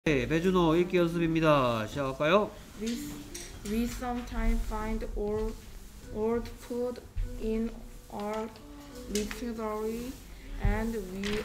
네, 배준호 읽기 연습입니다. 시작할까요? We, we sometimes find old food in our refrigerator and we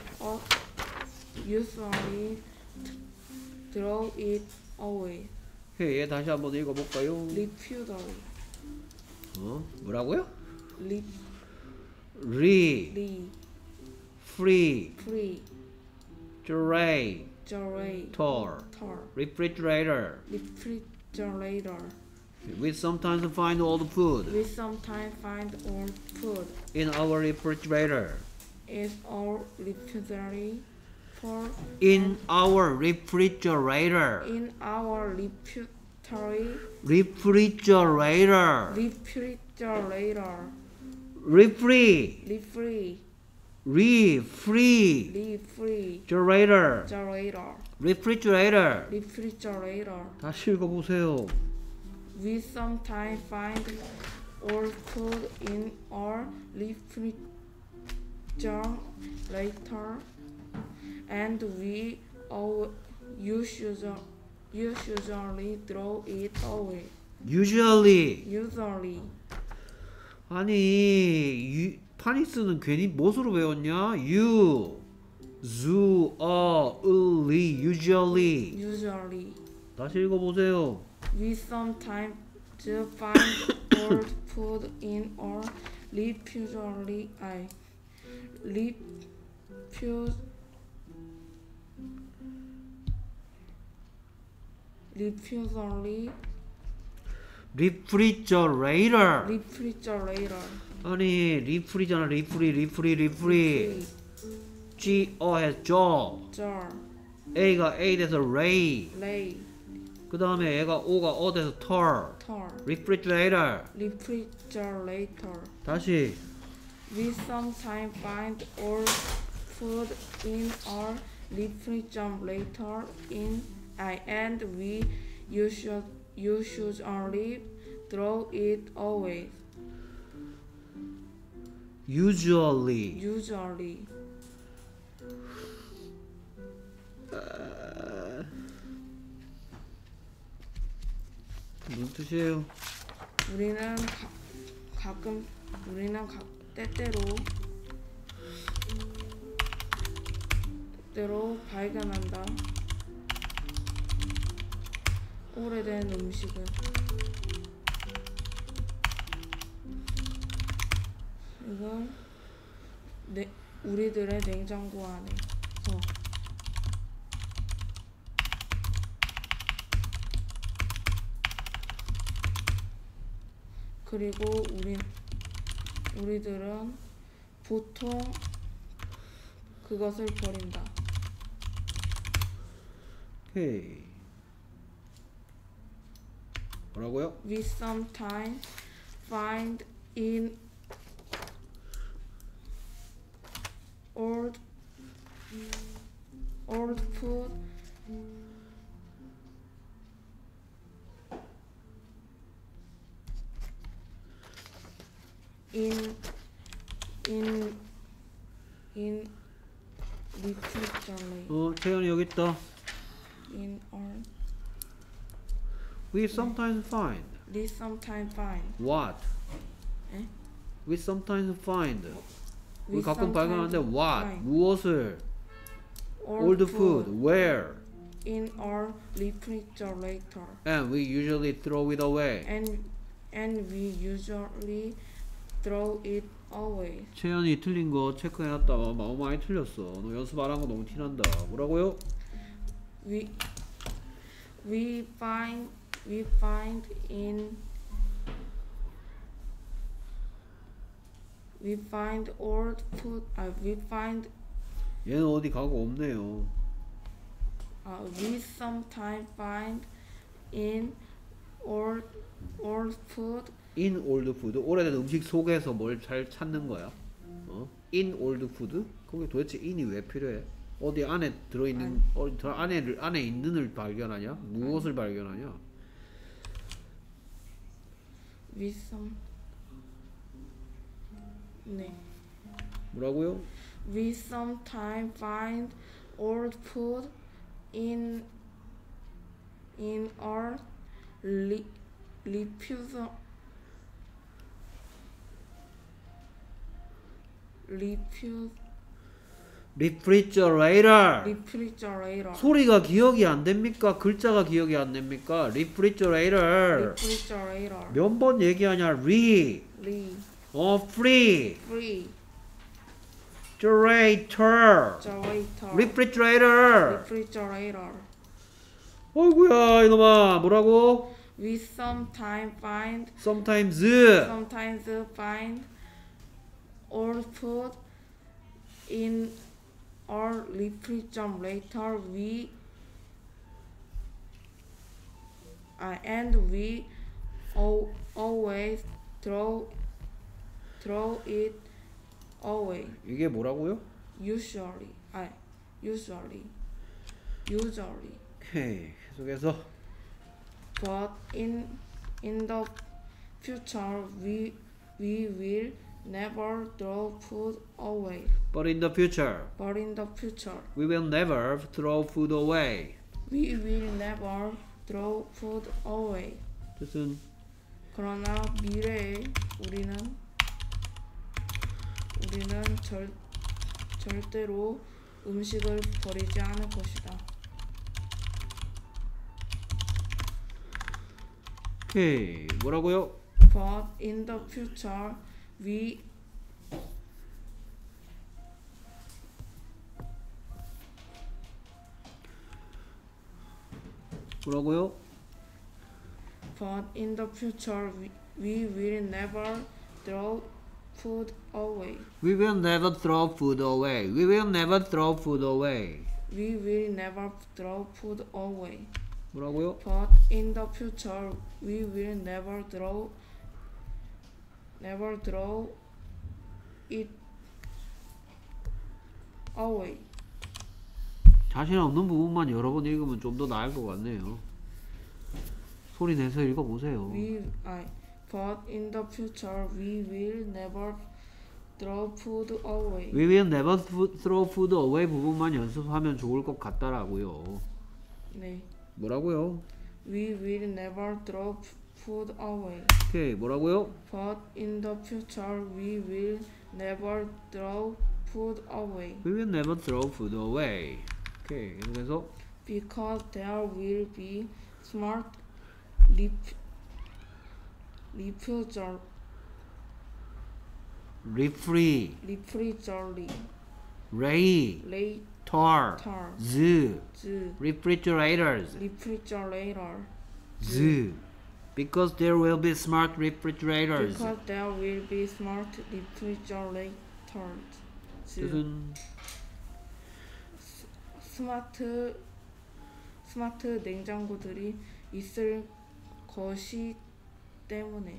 usually throw it away. 얘 다시 한번 읽어볼까요? refrigerator. 뭐라고요? re, re, re, free, free, gerate, generator, refrigerator. refrigerator. We sometimes find old food We sometimes find old food in our refrigerator. in our refrigerator. In our refrigerator. In our refrigerator. Refrigerator. Refrigerator. Refree. Refrigerator. Refrigerator. Refrigerator. Refrigerator. 다시 읽어보세요. We sometimes find old food in our refrigerator, and we usually throw it away. Usually. 아니, 파니스는 괜히 무엇으로 배웠냐? usually. 다시 읽어보세요. We sometimes find old food in our refrigerator. 아니, 리프리잖아. 리프리. G-O has jaw. jar. A가 A 돼서 ray. lay. 그 다음에 얘가 O가 O 돼서 tar. refrigerator. 다시. We sometimes find old food in our refrigerator and we usually throw it away. Usually. 무슨 뜻이에요? 우리는 때때로 발견한다. 오래된 음식을. 이건 우리들의 냉장고 안에서. 그리고 우리들은 보통 그것을 버린다. 오케이. 뭐라고요? We sometimes find in old food in refrigerator. 태연이 여기 있다. In our We sometimes find. What? 에? We sometimes find. 우리 We 가끔 sometimes 발견하는데 what? find 무엇을? Old food. Where? in our refrigerator, And we usually throw it away. and we usually throw it away. 채연이 틀린 거 체크해놨다. 너무 많이 틀렸어. 너 연습 안 한 거 너무 티난다. 뭐라고요? We find old food. 얘는 어디 가고 없네요. We sometimes find in old food. In old food. 오래된 음식 속에서 뭘 잘 찾는 거야? In old food? 거기 도대체 in이 왜 필요해? 어디 안에 들어있는 안에 있는을 발견하냐? 무엇을 발견하냐? 네. 뭐라고요? We sometimes find old food in in a refrigerator refrigerator 소리가 기억이 안 됩니까? 글자가 기억이 안 됩니까? refrigerator. refrigerator 몇 번 얘기하냐? free. generator. refrigerator. refrigerator 어이구야 이놈아 뭐라고? we sometimes find old food in our refrigerator and we always throw it away. 이게 뭐라고요? usually. 오케이 계속해서 But in the future we will never throw food away. But in the future we will never throw food away. We will never throw food away. 뜻은 그러나 미래에 우리는 절대로 음식을 버리지 않을 것이다. 오케이 뭐라고요? But in the future we 뭐라고요? But in the future we will never throw food away. We will never throw food away. We will never throw food away. We will never throw food away. 뭐라고요? But in the future we will never throw it away. 자신 없는 부분만 여러 번 읽으면 좀 더 나을 것 같네요. 소리 내서 읽어보세요. But in the future we will never throw food away. We will never throw food away 부분만 연습하면 좋을 것 같다라고요. 네. 뭐라고요? We will never throw food away. 오케이 뭐라고요? But in the future we will never throw food away. We will never throw food away. 오케이 그래서 Because there will be smart refrigerators. Because there will be smart refrigerators. Because there will be smart refrigerators. 뜻은 스마트 냉장고들이 있을 것이 때문에.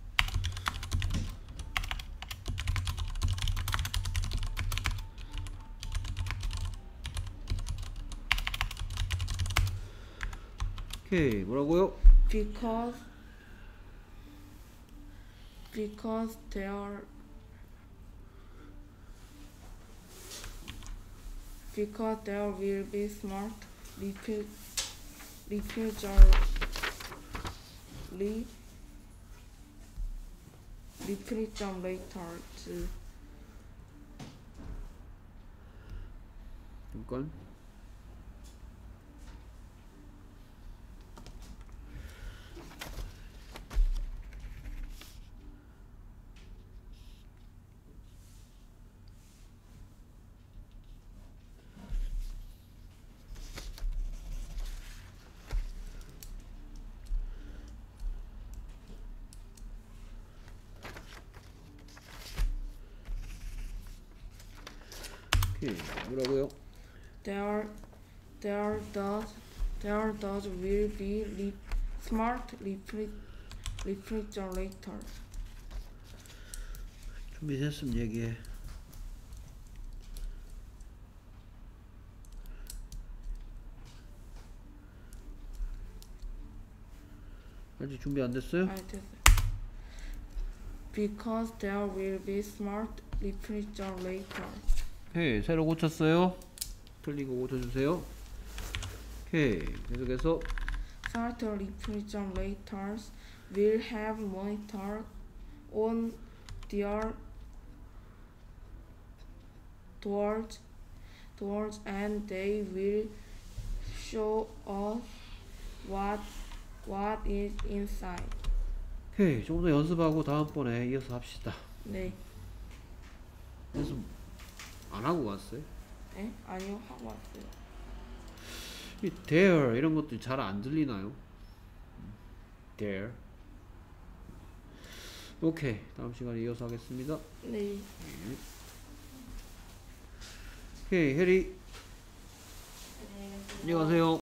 오케이 뭐라고요? Because there will be smart refrigerators. 잠깐. 뭐라고요? There does will be smart refrigerators. 준비됐으면 얘기해. 아직 준비 안 됐어요? 아, 됐어요. Because there will be smart refrigerators. 오케이 새로 고쳤어요. 틀리고 고쳐주세요. 오케이 계속해서 Certain refrigerators will have monitors on their doors and they will show us what is inside. 오케이, 좀 더 연습하고 다음번에 이어서 합시다. 네. 연습 안 하고 갔어요? 네? 아니요, 하고 왔어요. 이 there 이런 것들 잘 안 들리나요? there. 오케이, 다음 시간에 이어서 하겠습니다. 네. 오케이, 해리. 안녕하세요.